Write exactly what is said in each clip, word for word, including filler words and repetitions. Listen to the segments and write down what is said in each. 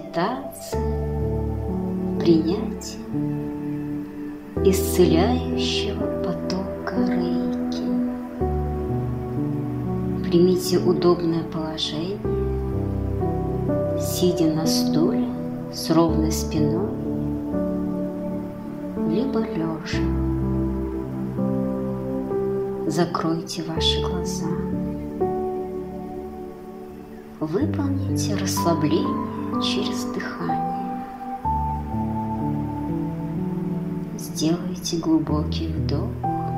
медитация, принятие исцеляющего потока рейки. Примите удобное положение, сидя на стуле с ровной спиной, либо лежа. Закройте ваши глаза. Выполните расслабление через дыхание. Сделайте глубокий вдох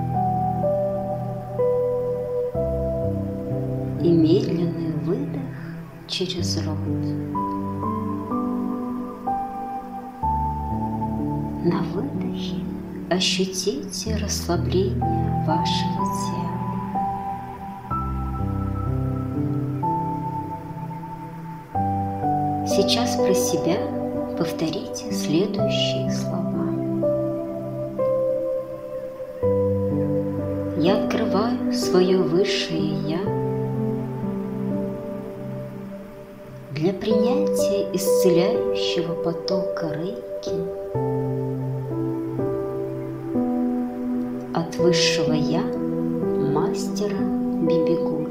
и медленный выдох через рот. На выдохе ощутите расслабление вашего тела. Сейчас про себя повторите следующие слова. Я открываю свое высшее Я для принятия исцеляющего потока рейки от высшего Я, мастера Бибигуль.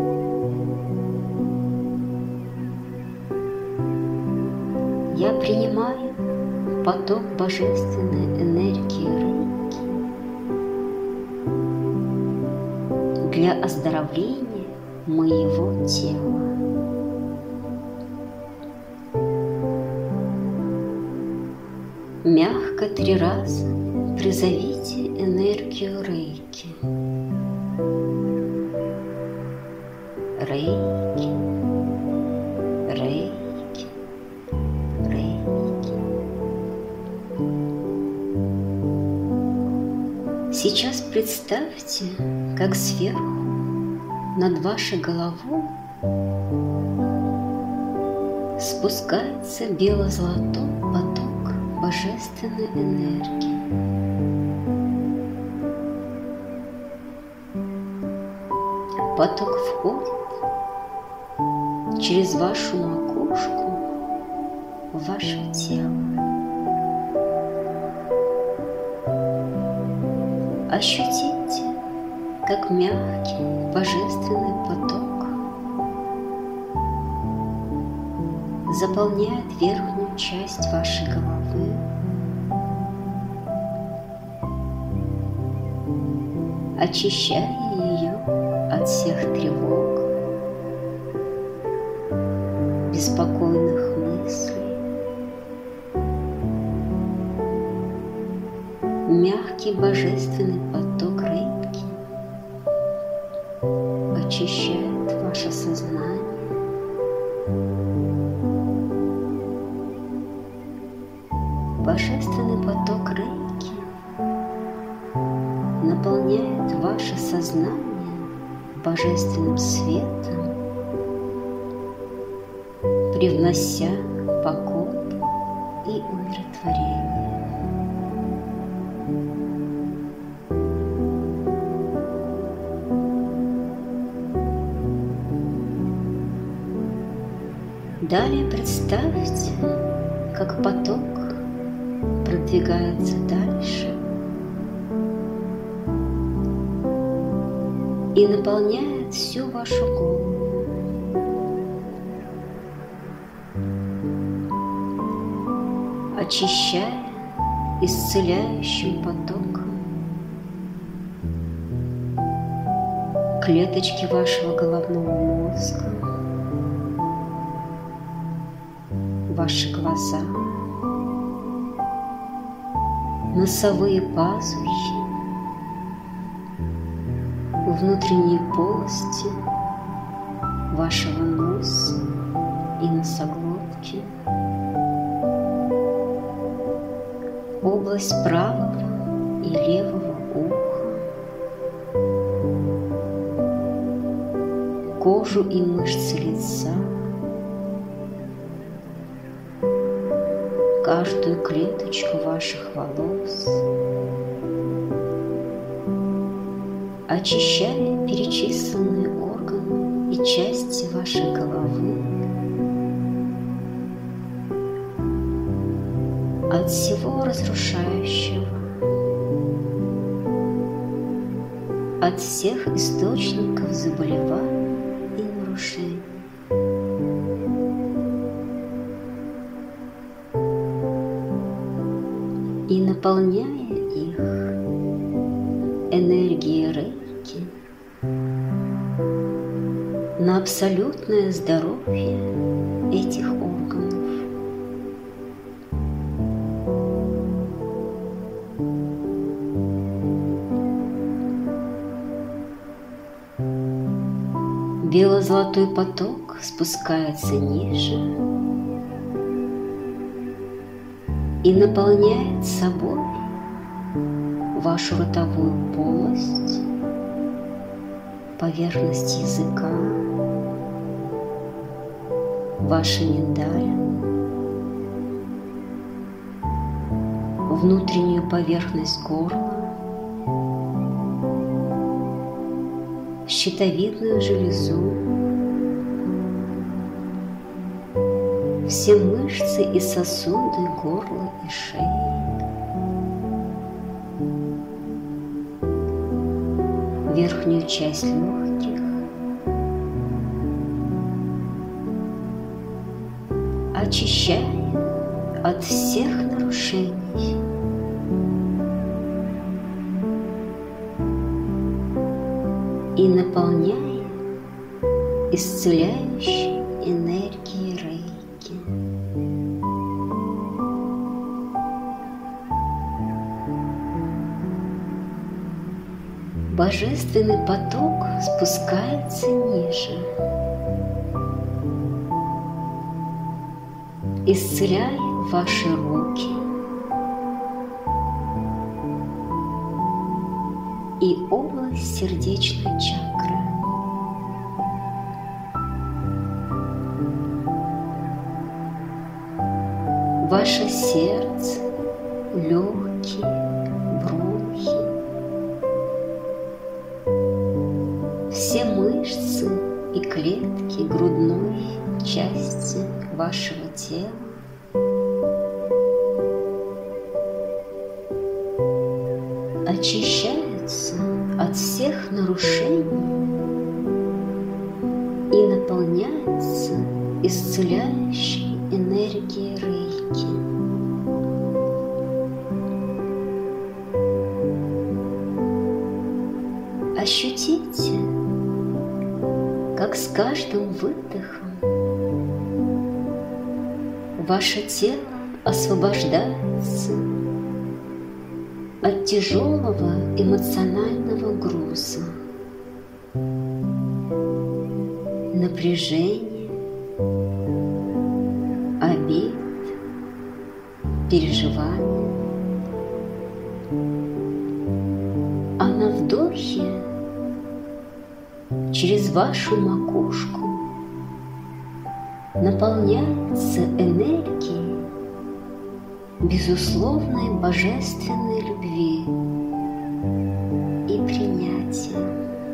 Я принимаю поток божественной энергии рейки для оздоровления моего тела. Мягко три раза призовите энергию рейки. Рейки, рейки, рейки. Сейчас представьте, как сверху над вашей головой спускается бело-золотой поток божественной энергии. Поток входит через вашу макушку в ваше тело. Ощутите, как мягкий божественный поток заполняет верхнюю часть вашей головы, очищая ее от всех тревог, беспокойных мыслей. Мягкий божественный поток рейки очищает ваше сознание. Божественный поток рейки наполняет ваше сознание божественным светом, привнося покой и умиротворение. Далее представьте, как поток продвигается дальше и наполняет всю вашу голову. Очищая исцеляющим потоком клеточки вашего головного мозга, ваши глаза, носовые пазухи, внутренние полости вашего носа и носоглотки, область правого и левого уха, кожу и мышцы лица, каждую клеточку ваших волос, очищая перечисленные органы и части вашей головы от всего разрушающего, от всех источников заболеваний и нарушений. И наполняя их энергией рейки на абсолютное здоровье этих органов. Бело-золотой поток спускается ниже и наполняет собой вашу ротовую полость, поверхность языка, ваши миндалины, внутреннюю поверхность горла, щитовидную железу, все мышцы и сосуды горла и шеи, верхнюю часть легких, очищая от всех нарушений. И наполняя исцеляющей энергией рейки. Божественный поток спускается ниже, исцеляя ваши руки и область сердечной чакры. Ваше сердце, легкие, бронхи, все мышцы и клетки грудной части вашего тела очищаются от всех нарушений и наполняются исцеляющей энергией рейки. Ощутите, как с каждым выдохом ваше тело освобождается от тяжелого эмоционального груза, напряжения, обид, переживаний. А на вдохе через вашу макушку наполняется энергией безусловной божественной любви и принятия.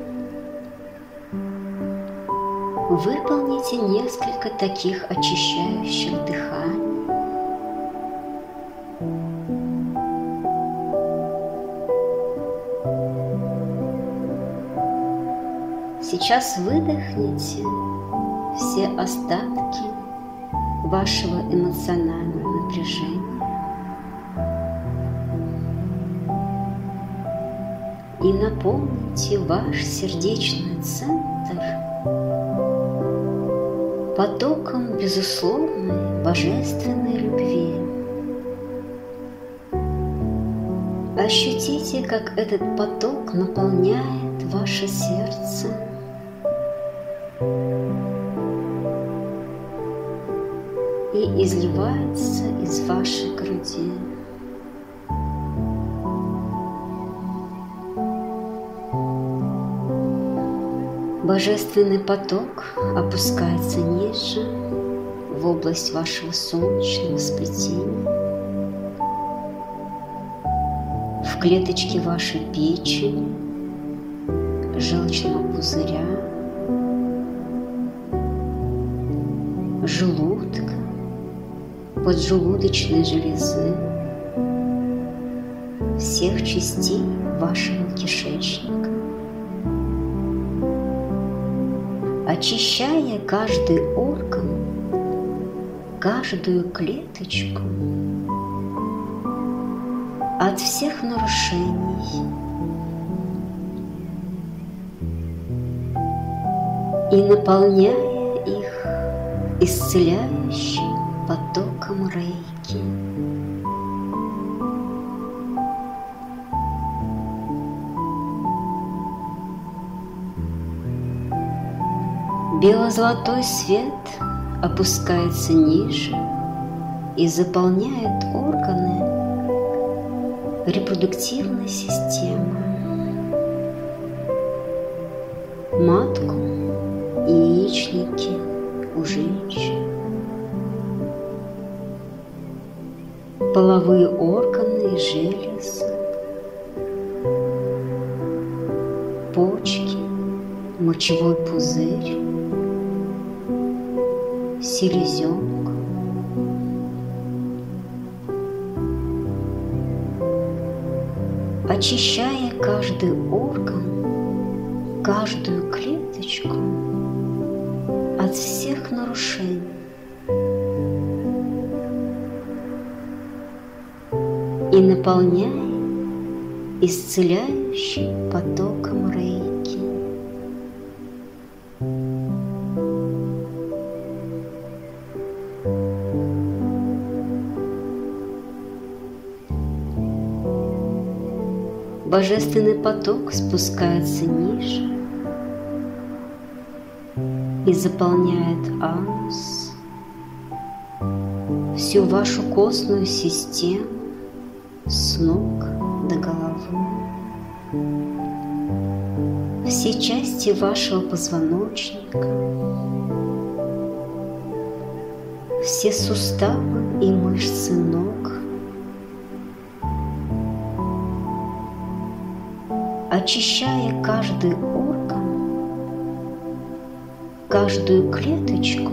Выполните несколько таких очищающих дыханий. Сейчас выдохните все остатки вашего эмоционального напряжения и наполните ваш сердечный центр потоком безусловной божественной любви. Ощутите, как этот поток наполняет ваше сердце и изливается из вашей груди. Божественный поток опускается ниже, в область вашего солнечного сплетения, в клеточки вашей печени, желчного пузыря, желудка, поджелудочной железы, всех частей вашего кишечника, очищая каждый орган, каждую клеточку от всех нарушений и наполняя их исцеляющим потоком рейки. Бело-золотой свет опускается ниже и заполняет органы репродуктивной системы, матку и яичники у женщин, половые органы и железы, почки, мочевой пузырь, селезенку, очищая каждый орган, каждую клеточку от всех нарушений и наполняя исцеляющим потоком рейки. Божественный поток спускается ниже и заполняет анус, всю вашу костную систему с ног до головы, все части вашего позвоночника, все суставы и мышцы ног, очищая каждый орган, каждую клеточку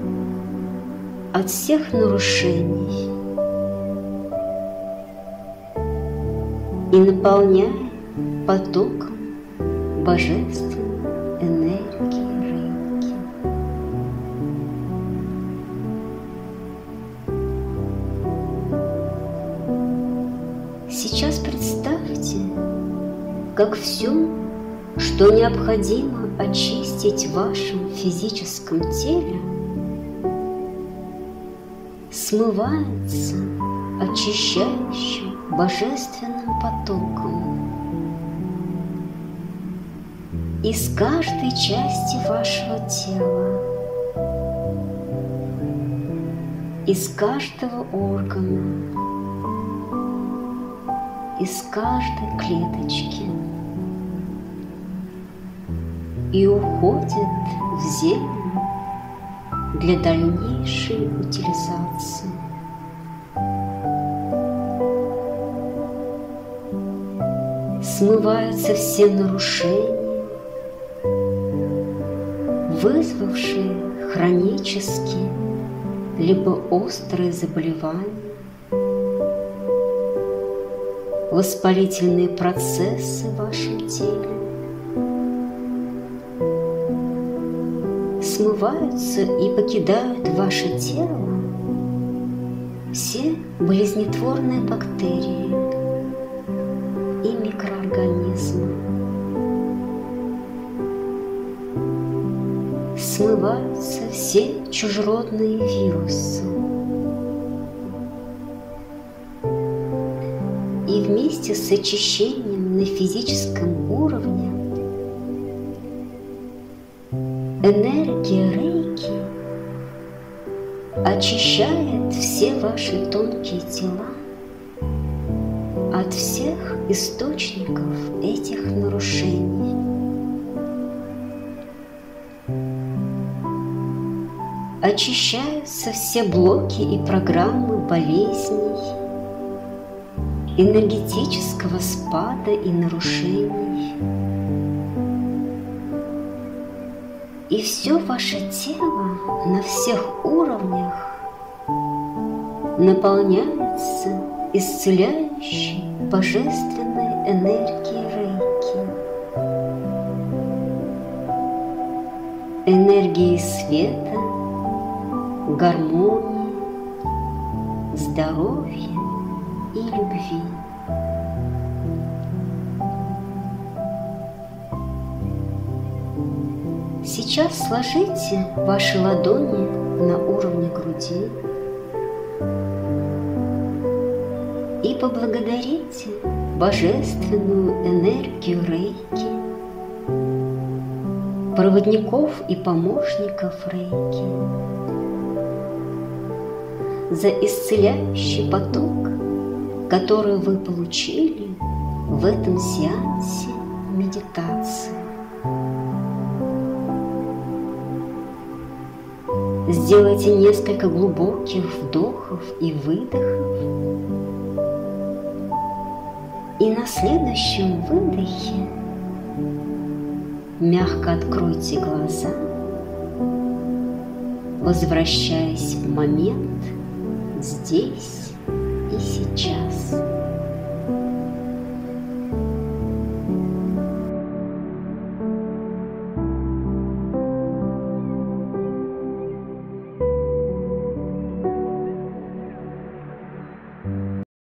от всех нарушений и наполняя потоком божественной энергии рейки. Сейчас представьте, как все, что необходимо очистить в вашем физическом теле, смывается очищающим божественным потоком из каждой части вашего тела, из каждого органа, из каждой клеточки и уходит в землю для дальнейшей утилизации. Смываются все нарушения, вызвавшие хронические либо острые заболевания, воспалительные процессы в вашем теле, смываются и покидают ваше тело все болезнетворные бактерии и микроорганизмы. Смываются все чужеродные вирусы. И вместе с очищением на физическом уровне энергия рейки очищает все ваши тонкие тела от всех источников этих нарушений. Очищаются все блоки и программы болезней, энергетического спада и нарушений. И все ваше тело на всех уровнях наполняется исцеляющей божественной энергии рейки, энергии света, гармонии, здоровья и любви. Сейчас сложите ваши ладони на уровне груди и поблагодарите божественную энергию рейки, проводников и помощников рейки, за исцеляющий поток, который вы получили в этом сеансе медитации. Сделайте несколько глубоких вдохов и выдохов. И на следующем выдохе мягко откройте глаза, возвращаясь в момент здесь